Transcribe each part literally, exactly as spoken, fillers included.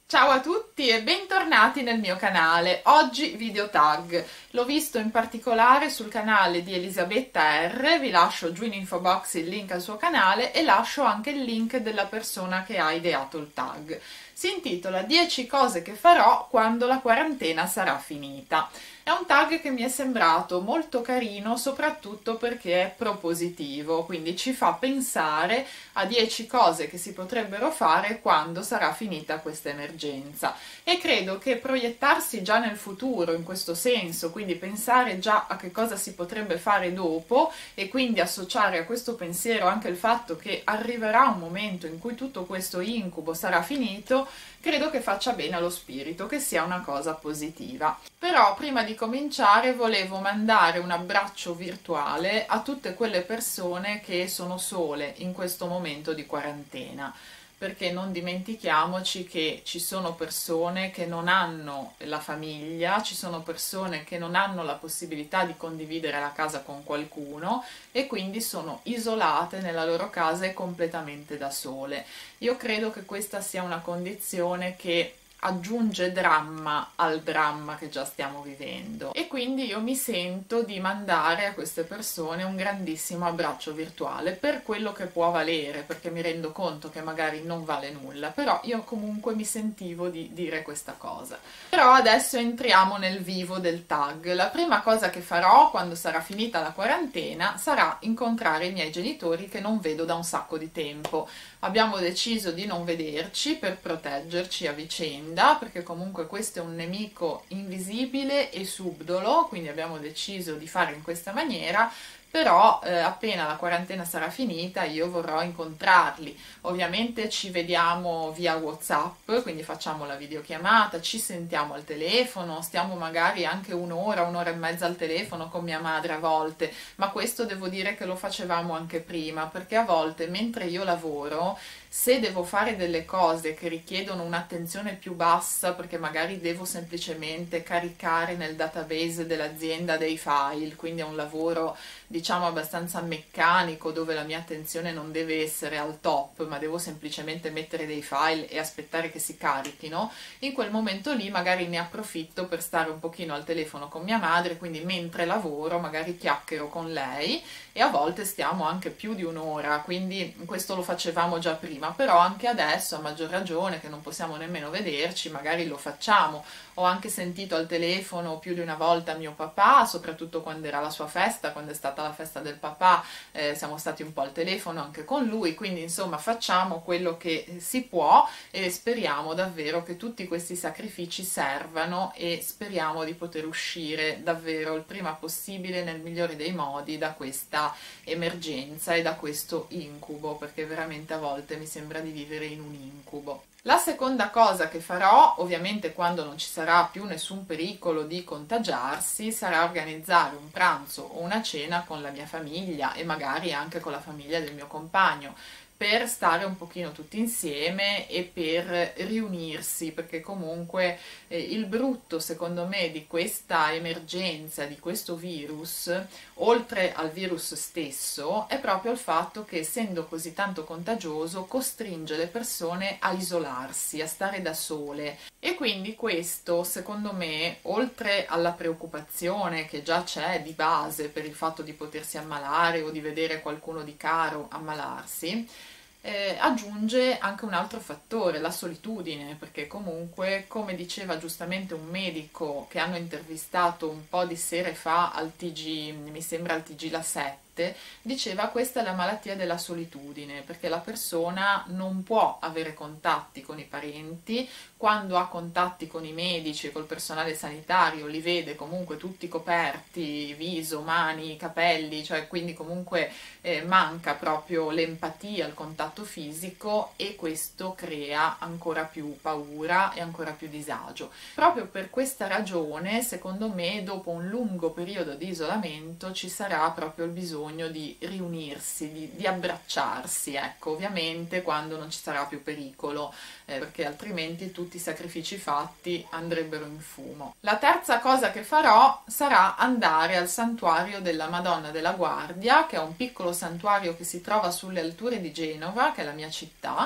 Ciao a tutti e bentornati nel mio canale. Oggi video tag. L'ho visto in particolare sul canale di Elisabetta R, vi lascio giù in info box il link al suo canale e lascio anche il link della persona che ha ideato il tag. Si intitola dieci cose che farò quando la quarantena sarà finita. È un tag che mi è sembrato molto carino, soprattutto perché è propositivo, quindi ci fa pensare a dieci cose che si potrebbero fare quando sarà finita questa emergenza. E credo che proiettarsi già nel futuro in questo senso, quindi pensare già a che cosa si potrebbe fare dopo e quindi associare a questo pensiero anche il fatto che arriverà un momento in cui tutto questo incubo sarà finito, credo che faccia bene allo spirito, che sia una cosa positiva. Però prima di cominciare volevo mandare un abbraccio virtuale a tutte quelle persone che sono sole in questo momento di quarantena, perché non dimentichiamoci che ci sono persone che non hanno la famiglia, ci sono persone che non hanno la possibilità di condividere la casa con qualcuno e quindi sono isolate nella loro casa e completamente da sole. Io credo che questa sia una condizione che aggiunge dramma al dramma che già stiamo vivendo e quindi io mi sento di mandare a queste persone un grandissimo abbraccio virtuale per quello che può valere, perché mi rendo conto che magari non vale nulla, però io comunque mi sentivo di dire questa cosa. Però adesso entriamo nel vivo del tag. La prima cosa che farò quando sarà finita la quarantena sarà incontrare i miei genitori che non vedo da un sacco di tempo. Abbiamo deciso di non vederci per proteggerci a vicenda, perché comunque questo è un nemico invisibile e subdolo, quindi abbiamo deciso di fare in questa maniera. Però eh, appena la quarantena sarà finita io vorrò incontrarli. Ovviamente ci vediamo via WhatsApp, quindi facciamo la videochiamata, ci sentiamo al telefono, stiamo magari anche un'ora, un'ora e mezza al telefono con mia madre a volte, ma questo devo dire che lo facevamo anche prima, perché a volte mentre io lavoro, se devo fare delle cose che richiedono un'attenzione più bassa, perché magari devo semplicemente caricare nel database dell'azienda dei file, quindi è un lavoro diciamo abbastanza meccanico dove la mia attenzione non deve essere al top, ma devo semplicemente mettere dei file e aspettare che si carichino, in quel momento lì magari ne approfitto per stare un pochino al telefono con mia madre, quindi mentre lavoro magari chiacchiero con lei e a volte stiamo anche più di un'ora, quindi questo lo facevamo già prima, però anche adesso a maggior ragione che non possiamo nemmeno vederci, magari lo facciamo. Ho anche sentito al telefono più di una volta mio papà, soprattutto quando era la sua festa, quando è stata la festa del papà, eh, siamo stati un po' al telefono anche con lui, quindi insomma facciamo quello che si può e speriamo davvero che tutti questi sacrifici servano e speriamo di poter uscire davvero il prima possibile nel migliore dei modi da questa emergenza e da questo incubo, perché veramente a volte mi sembra di vivere in un incubo. La seconda cosa che farò, ovviamente quando non ci sarà più nessun pericolo di contagiarsi, sarà organizzare un pranzo o una cena con la mia famiglia e magari anche con la famiglia del mio compagno, per stare un pochino tutti insieme e per riunirsi, perché comunque eh, il brutto secondo me di questa emergenza, di questo virus, oltre al virus stesso, è proprio il fatto che essendo così tanto contagioso costringe le persone a isolarsi, a stare da sole e quindi questo secondo me, oltre alla preoccupazione che già c'è di base per il fatto di potersi ammalare o di vedere qualcuno di caro ammalarsi, Eh, aggiunge anche un altro fattore, la solitudine, perché comunque, come diceva giustamente un medico che hanno intervistato un po' di sere fa al T G, mi sembra al T G La sette, diceva questa è la malattia della solitudine, perché la persona non può avere contatti con i parenti, quando ha contatti con i medici e col personale sanitario li vede comunque tutti coperti, viso, mani, capelli, cioè quindi comunque eh, manca proprio l'empatia, il contatto fisico e questo crea ancora più paura e ancora più disagio. Proprio per questa ragione, secondo me, dopo un lungo periodo di isolamento ci sarà proprio il bisogno di riunirsi, di, di abbracciarsi, ecco, ovviamente quando non ci sarà più pericolo, eh, perché altrimenti tutti i sacrifici fatti andrebbero in fumo. La terza cosa che farò sarà andare al santuario della Madonna della Guardia, che è un piccolo santuario che si trova sulle alture di Genova, che è la mia città,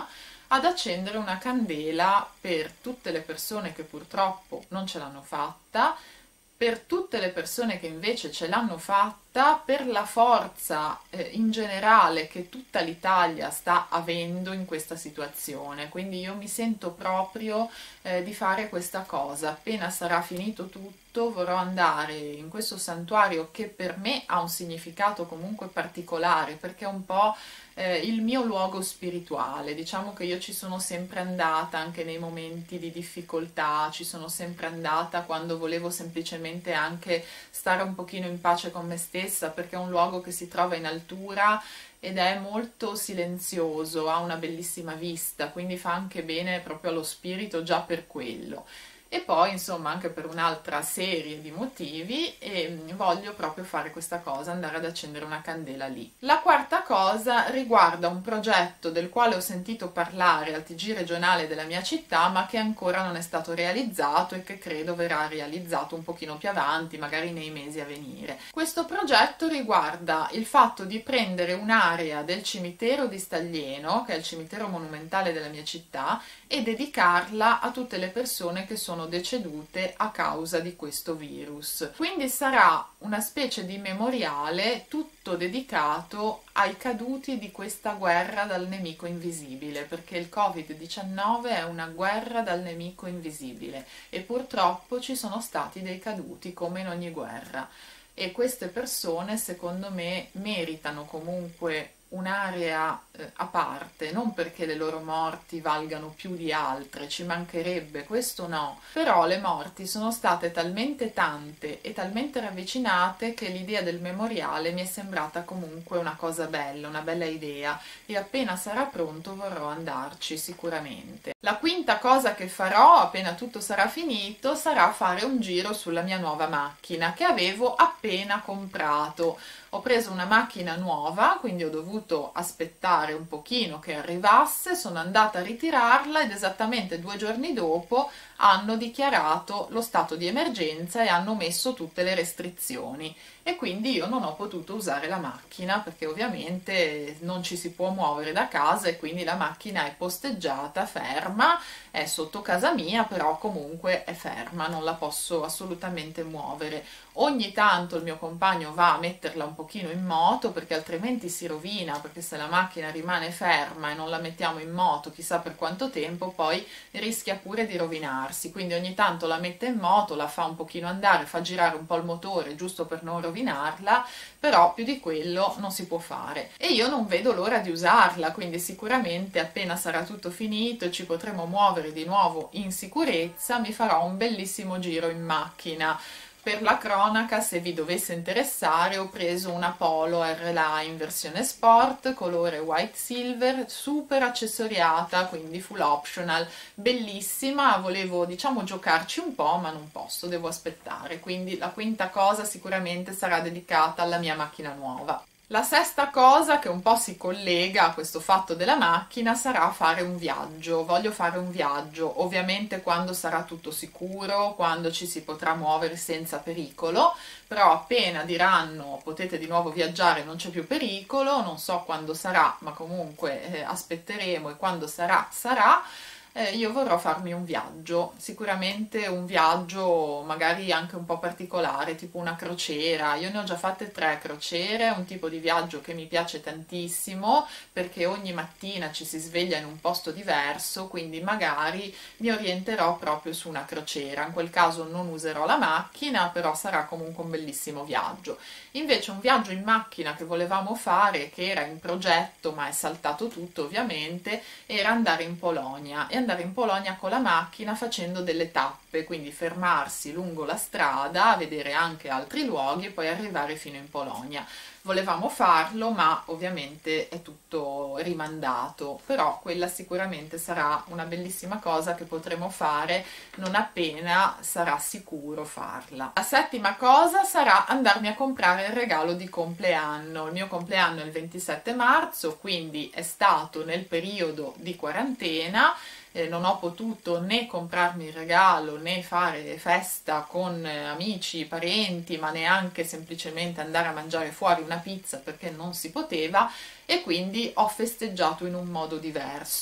ad accendere una candela per tutte le persone che purtroppo non ce l'hanno fatta, per tutte le persone che invece ce l'hanno fatta, per la forza eh, in generale che tutta l'Italia sta avendo in questa situazione. Quindi io mi sento proprio eh, di fare questa cosa. Appena sarà finito tutto vorrò andare in questo santuario che per me ha un significato comunque particolare, perché è un po' eh, il mio luogo spirituale. Diciamo che io ci sono sempre andata anche nei momenti di difficoltà, ci sono sempre andata quando volevo semplicemente anche stare un pochino in pace con me stessa, perché è un luogo che si trova in altura ed è molto silenzioso, ha una bellissima vista, quindi fa anche bene proprio allo spirito già per quello. E poi insomma anche per un'altra serie di motivi e voglio proprio fare questa cosa, andare ad accendere una candela lì. La quarta cosa riguarda un progetto del quale ho sentito parlare al T G regionale della mia città, ma che ancora non è stato realizzato e che credo verrà realizzato un pochino più avanti, magari nei mesi a venire. Questo progetto riguarda il fatto di prendere un'area del cimitero di Staglieno, che è il cimitero monumentale della mia città, e dedicarla a tutte le persone che sono decedute a causa di questo virus. Quindi sarà una specie di memoriale tutto dedicato ai caduti di questa guerra dal nemico invisibile, perché il covid diciannove è una guerra dal nemico invisibile e purtroppo ci sono stati dei caduti come in ogni guerra, e queste persone secondo me meritano comunque un'area eh, a parte, non perché le loro morti valgano più di altre, ci mancherebbe, questo no, però le morti sono state talmente tante e talmente ravvicinate che l'idea del memoriale mi è sembrata comunque una cosa bella, una bella idea, e appena sarà pronto vorrò andarci sicuramente. La quinta cosa che farò appena tutto sarà finito sarà fare un giro sulla mia nuova macchina che avevo appena comprato. Ho preso una macchina nuova, quindi ho dovuto aspettare un pochino che arrivasse, sono andata a ritirarla ed esattamente due giorni dopo hanno dichiarato lo stato di emergenza e hanno messo tutte le restrizioni, e quindi io non ho potuto usare la macchina perché ovviamente non ci si può muovere da casa e quindi la macchina è posteggiata, ferma, è sotto casa mia, però comunque è ferma, non la posso assolutamente muovere. Ogni tanto il mio compagno va a metterla un pochino in moto perché altrimenti si rovina, perché se la macchina rimane ferma e non la mettiamo in moto chissà per quanto tempo, poi rischia pure di rovinarsi, quindi ogni tanto la mette in moto, la fa un pochino andare, fa girare un po' il motore giusto per non rovinarla, però più di quello non si può fare e io non vedo l'ora di usarla, quindi sicuramente appena sarà tutto finito e ci potremo muovere di nuovo in sicurezza mi farò un bellissimo giro in macchina. Per la cronaca, se vi dovesse interessare, ho preso una Polo R-Line versione sport, colore white silver, super accessoriata, quindi full optional, bellissima. Volevo, diciamo, giocarci un po', ma non posso, devo aspettare. Quindi la quinta cosa sicuramente sarà dedicata alla mia macchina nuova. La sesta cosa, che un po' si collega a questo fatto della macchina, sarà fare un viaggio. Voglio fare un viaggio, ovviamente quando sarà tutto sicuro, quando ci si potrà muovere senza pericolo, però appena diranno potete di nuovo viaggiare, non c'è più pericolo, non so quando sarà, ma comunque eh, aspetteremo e quando sarà, sarà. Eh, io vorrò farmi un viaggio, sicuramente un viaggio magari anche un po' particolare, tipo una crociera. Io ne ho già fatte tre crociere, è un tipo di viaggio che mi piace tantissimo perché ogni mattina ci si sveglia in un posto diverso, quindi magari mi orienterò proprio su una crociera. In quel caso non userò la macchina, però sarà comunque un bellissimo viaggio. Invece un viaggio in macchina che volevamo fare, che era in progetto ma è saltato tutto ovviamente, era andare in Polonia e andare in Polonia con la macchina facendo delle tappe, quindi fermarsi lungo la strada, vedere anche altri luoghi e poi arrivare fino in Polonia. Volevamo farlo, ma ovviamente è tutto rimandato, però quella sicuramente sarà una bellissima cosa che potremo fare non appena sarà sicuro farla. La settima cosa sarà andarmi a comprare il regalo di compleanno. Il mio compleanno è il ventisette marzo, quindi è stato nel periodo di quarantena. Eh, non ho potuto né comprarmi il regalo né fare festa con eh, amici, parenti, ma neanche semplicemente andare a mangiare fuori una pizza perché non si poteva, e quindi ho festeggiato in un modo diverso.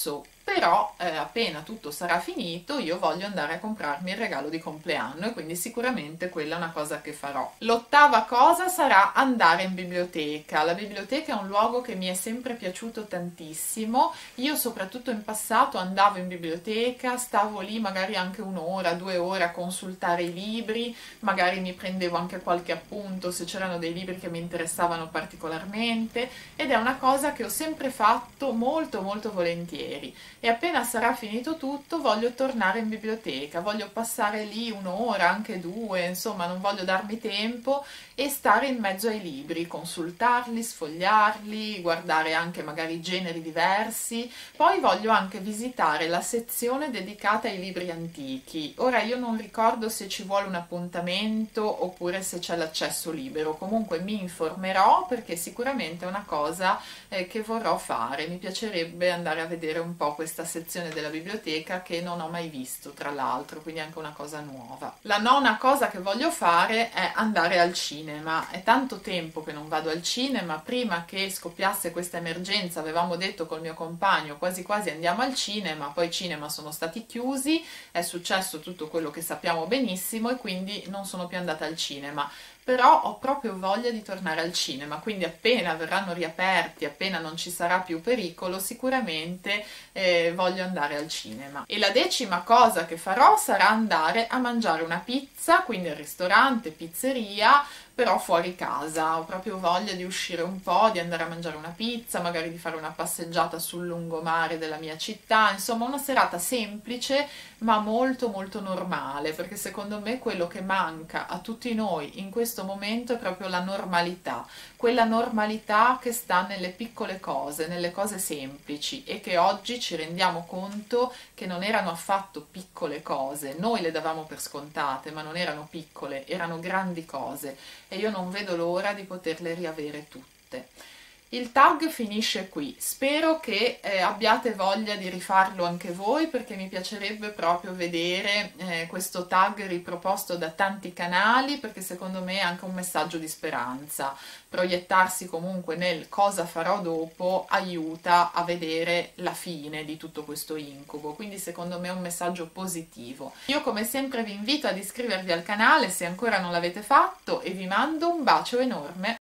però eh, appena tutto sarà finito io voglio andare a comprarmi il regalo di compleanno e quindi sicuramente quella è una cosa che farò. L'ottava cosa sarà andare in biblioteca. La biblioteca è un luogo che mi è sempre piaciuto tantissimo. Io soprattutto in passato andavo in biblioteca, stavo lì magari anche un'ora, due ore a consultare i libri, magari mi prendevo anche qualche appunto se c'erano dei libri che mi interessavano particolarmente, ed è una cosa che ho sempre fatto molto molto volentieri. E appena sarà finito tutto voglio tornare in biblioteca, voglio passare lì un'ora, anche due, insomma non voglio darmi tempo e stare in mezzo ai libri, consultarli, sfogliarli, guardare anche magari generi diversi. Poi voglio anche visitare la sezione dedicata ai libri antichi. Ora io non ricordo se ci vuole un appuntamento oppure se c'è l'accesso libero, comunque mi informerò perché sicuramente è una cosa eh, che vorrò fare. Mi piacerebbe andare a vedere un po' questa sezione della biblioteca che non ho mai visto, tra l'altro, quindi anche una cosa nuova. La nona cosa che voglio fare è andare al cinema. È tanto tempo che non vado al cinema. Prima che scoppiasse questa emergenza avevamo detto col mio compagno quasi quasi andiamo al cinema, poi i cinema sono stati chiusi, è successo tutto quello che sappiamo benissimo e quindi non sono più andata al cinema. Però ho proprio voglia di tornare al cinema, quindi appena verranno riaperti, appena non ci sarà più pericolo, sicuramente eh, voglio andare al cinema. E la decima cosa che farò sarà andare a mangiare una pizza, quindi al ristorante, pizzeria, però fuori casa. Ho proprio voglia di uscire un po', di andare a mangiare una pizza, magari di fare una passeggiata sul lungomare della mia città, insomma una serata semplice ma molto molto normale, perché secondo me quello che manca a tutti noi in questo momento è proprio la normalità, quella normalità che sta nelle piccole cose, nelle cose semplici, e che oggi ci rendiamo conto che non erano affatto piccole cose. Noi le davamo per scontate, ma non erano piccole, erano grandi cose, e io non vedo l'ora di poterle riavere tutte. Il tag finisce qui, spero che eh, abbiate voglia di rifarlo anche voi, perché mi piacerebbe proprio vedere eh, questo tag riproposto da tanti canali, perché secondo me è anche un messaggio di speranza. Proiettarsi comunque nel cosa farò dopo aiuta a vedere la fine di tutto questo incubo, quindi secondo me è un messaggio positivo. Io come sempre vi invito ad iscrivervi al canale se ancora non l'avete fatto e vi mando un bacio enorme.